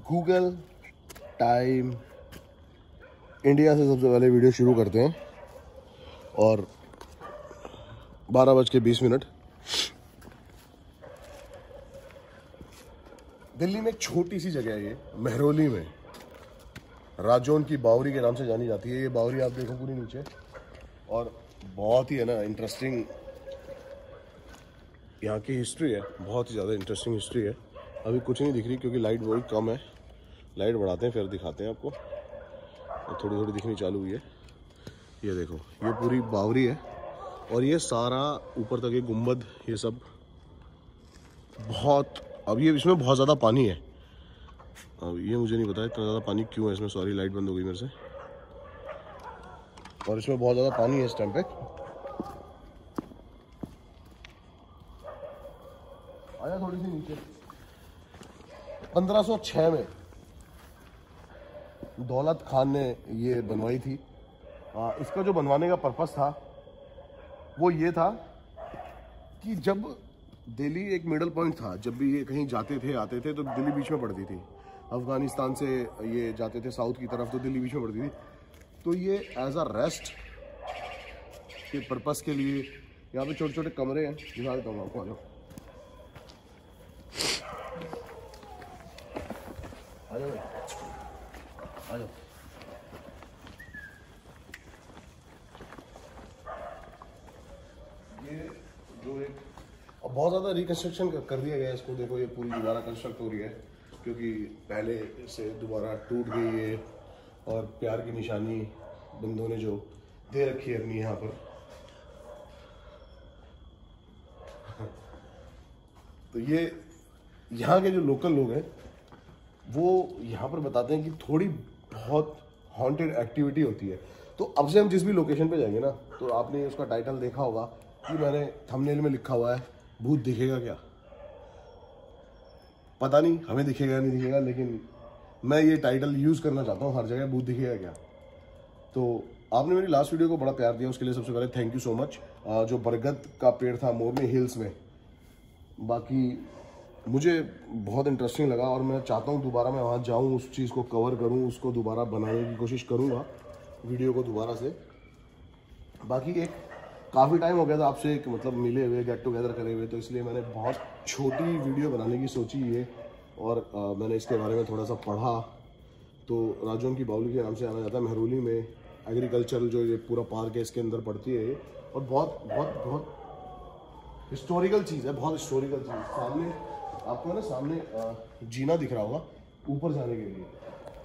Google time India से सबसे पहले वीडियो शुरू करते हैं और 12:20 दिल्ली में एक छोटी सी जगह है ये महरौली में, राजौन की बावरी के नाम से जानी जाती है। ये बावरी आप देखो पूरी नीचे, और बहुत ही है ना इंटरेस्टिंग यहाँ की हिस्ट्री है, बहुत ही ज़्यादा इंटरेस्टिंग हिस्ट्री है। अभी कुछ नहीं दिख रही क्योंकि लाइट बहुत कम है, लाइट बढ़ाते हैं फिर दिखाते हैं आपको। थोड़ी थोड़ी दिखनी चालू हुई है। ये देखो, ये पूरी बावरी है और ये सारा ऊपर तक ये गुंबद, ये सब बहुत, अब ये इसमें बहुत ज़्यादा पानी है। अब ये मुझे नहीं पता इतना ज़्यादा पानी क्यों है इसमें। सॉरी, लाइट बंद हो गई मेरे से। और इसमें बहुत ज़्यादा पानी है इस टाइम पे। आया थोड़ी सी नीचे। 1506 में दौलत खान ने ये बनवाई थी। इसका जो बनवाने का पर्पस था वो ये था कि जब दिल्ली एक मिडल पॉइंट था, जब भी ये कहीं जाते थे आते थे तो दिल्ली बीच में पड़ती थी। अफगानिस्तान से ये जाते थे साउथ की तरफ तो दिल्ली बीच में पड़ती थी। तो ये एज अ रेस्ट के पर्पस के लिए यहाँ पे छोटे छोटे कमरे हैं, दिखा देता हूँ आपको। आ जाओ आ जाओ आ जाओ। ये जो एक बहुत ज़्यादा रिकन्स्ट्रक्शन कर दिया गया है इसको। देखो ये पूरी दोबारा कंस्ट्रक्ट हो रही है क्योंकि पहले से दोबारा टूट गई है और प्यार की निशानी बंदों ने जो दे रखी है अपनी यहाँ पर। तो ये यहाँ के जो लोकल लोग हैं वो यहाँ पर बताते हैं कि थोड़ी बहुत हॉन्टेड एक्टिविटी होती है। तो अब से हम जिस भी लोकेशन पे जाएंगे ना, तो आपने उसका टाइटल देखा होगा कि मैंने थंबनेल में लिखा हुआ है भूत दिखेगा क्या। पता नहीं हमें दिखेगा नहीं दिखेगा, लेकिन मैं ये टाइटल यूज़ करना चाहता हूँ हर जगह, भूत दिखेगा क्या। तो आपने मेरी लास्ट वीडियो को बड़ा प्यार दिया, उसके लिए सबसे पहले थैंक यू सो मच। जो बरगद का पेड़ था मोरनी हिल्स में, बाकी मुझे बहुत इंटरेस्टिंग लगा और मैं चाहता हूँ दोबारा मैं वहाँ जाऊँ, उस चीज़ को कवर करूँ, उसको दोबारा बनाने की कोशिश करूँगा वीडियो को दोबारा से। बाकी एक काफ़ी टाइम हो गया था आपसे एक मतलब मिले हुए, गेट टुगेदर करे हुए, तो इसलिए मैंने बहुत छोटी वीडियो बनाने की सोची है। और मैंने इसके बारे में थोड़ा सा पढ़ा। तो राजौन की बावली के नाम से जाना जाता है। महरौली में एग्रीकल्चरल जो ये पूरा पार्क है इसके अंदर पड़ती है ये, और बहुत बहुत बहुत हिस्टोरिकल चीज़ है, बहुत हिस्टोरिकल चीज़। सामने आपको ना सामने जीना दिख रहा होगा ऊपर जाने के लिए।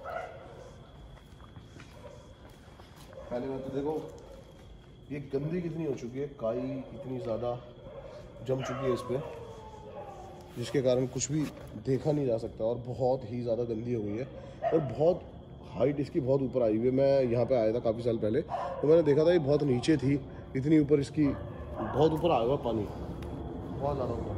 पहले बात तो देखो ये गंदी कितनी हो चुकी है, काई इतनी ज़्यादा जम चुकी है इस पर, जिसके कारण कुछ भी देखा नहीं जा सकता और बहुत ही ज़्यादा गंदी हो गई है। और बहुत हाइट इसकी बहुत ऊपर आई हुई है। मैं यहाँ पे आया था काफ़ी साल पहले, तो मैंने देखा था ये बहुत नीचे थी, इतनी ऊपर इसकी बहुत ऊपर आया हुआ पानी, बहुत ज़्यादा ऊपर।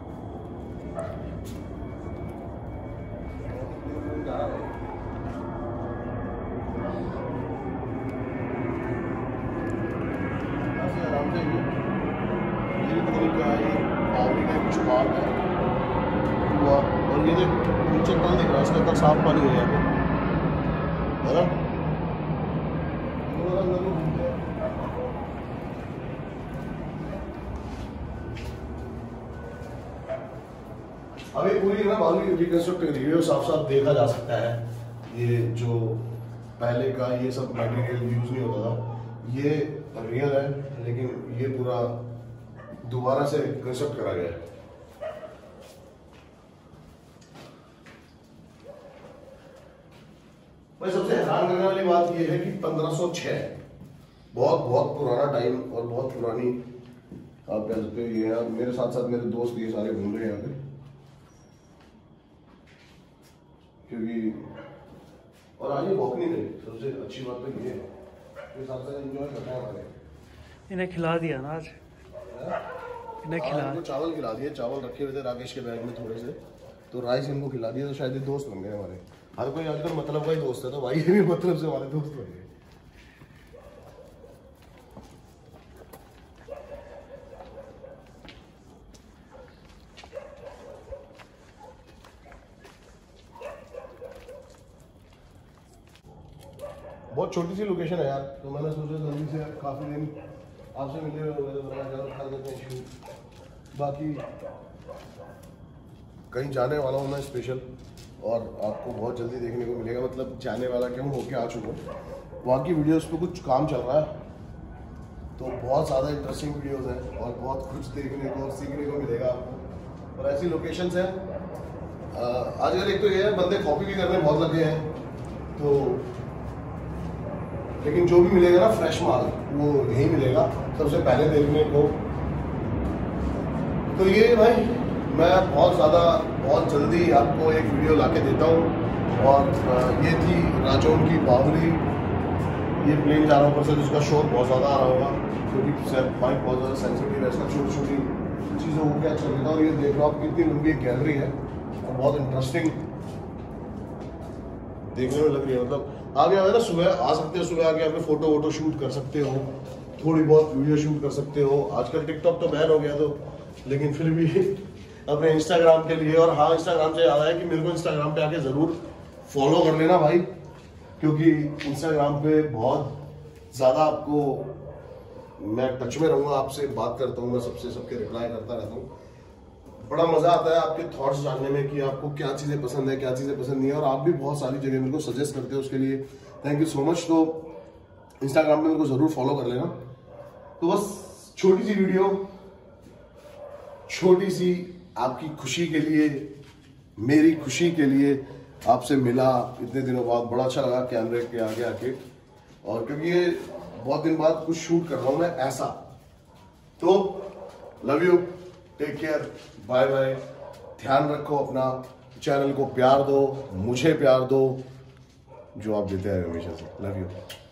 और ये नीचे कल दिख रहा है, इसके अंदर साफ पानी है यहाँ पे, है ना। अभी पूरी ना बावली रिकंस्ट्रक्ट कर दी है, साफ साफ देखा जा सकता है। ये जो पहले का ये सब मटेरियल यूज नहीं होता था, ये रियल है, लेकिन ये पूरा दोबारा से कंस्ट्रक्ट करा गया है। भाई सबसे हैरान करने वाली बात यह है कि 1506 बहुत बहुत पुराना टाइम और बहुत पुरानी, आप कह सकते हो ये है। मेरे साथ साथ मेरे दोस्त ये सारे घूम रहे हैं यहाँ पे, क्योंकि और आज ये वॉक नहीं करी। सबसे अच्छी बात तो ये है, ये साथ साथ एंजॉय करते हैं हमारे। इन्हें खिला दिया ना आज, इन्हें खिला, इनको चावल खिला दिए। चावल रखे हुए थे राकेश के बैग में थोड़े से, तो राइस इनको खिला दिया, तो शायद ये दोस्त बन गए हमारे। हर कोई आजकल मतलब का ही दोस्त है, तो भाई ये भी मतलब से हमारे दोस्त बन गए। बहुत छोटी सी लोकेशन है यार, तो मैंने सोचा जल्दी से काफ़ी दिन आपसे मिले हुए तो मैंने कहा कर देते हैं शूट। बाकी कहीं जाने वाला हूँ मैं स्पेशल, और आपको बहुत जल्दी देखने को मिलेगा, मतलब जाने वाला क्यों होके आ चुका हूँ, वहाँ की वीडियोस पे कुछ काम चल रहा है, तो बहुत ज़्यादा इंटरेस्टिंग वीडियोस हैं और बहुत कुछ देखने को और सीखने को मिलेगा आपको। और ऐसी लोकेशंस हैं आजकल, एक तो ये है बंदे कॉपी भी करने बहुत लगे हैं, तो लेकिन जो भी मिलेगा ना फ्रेश माल वो यही मिलेगा सबसे पहले देखने को। तो ये भाई मैं बहुत जल्दी आपको एक वीडियो लाके देता हूँ। और ये थी राजौन की बावली, ये प्लेन जा रहा हूँ ऊपर से, जिसका शोर बहुत ज़्यादा आ रहा होगा क्योंकि बाइक बहुत ज़्यादा सेंसिटिव है, इसका छोटी छोटी चीज़ों को क्या चल रहा है। और ये देख लो आप कितनी लंबी गैलरी है और बहुत इंटरेस्टिंग देखने में लग रही है। मतलब आगे आगे ना सुबह आ सकते हो, सुबह आके अपने फोटो वोटो शूट कर सकते हो, थोड़ी बहुत वीडियो शूट कर सकते हो। आजकल टिकटॉक तो बैन हो गया तो, लेकिन फिर भी अपने इंस्टाग्राम के लिए। और हाँ, इंस्टाग्राम से याद आया कि मेरे को इंस्टाग्राम पे आके ज़रूर फॉलो कर लेना भाई, क्योंकि इंस्टाग्राम पे बहुत ज़्यादा आपको मैं टच में रहूँगा, आपसे बात करता हूँ मैं, सबके रिप्लाई करता रहता हूँ। बड़ा मज़ा आता है आपके थॉट्स जानने में कि आपको क्या चीज़ें पसंद है, क्या चीज़ें पसंद नहीं है। और आप भी बहुत सारी जगह मेरे को सजेस्ट करते हो, उसके लिए थैंक यू सो मच। तो इंस्टाग्राम पे मेरे को ज़रूर फॉलो कर लेना। तो बस छोटी सी वीडियो, छोटी सी आपकी खुशी के लिए, मेरी खुशी के लिए आपसे मिला इतने दिनों बाद, बड़ा अच्छा लगा कैमरे के आगे आके। और क्योंकि ये बहुत दिन बाद कुछ शूट कर रहा हूँ मैं ऐसा। तो love you, take care, bye bye, ध्यान रखो अपना, चैनल को प्यार दो, मुझे प्यार दो जो आप देते हैं हमेशा से। Love you.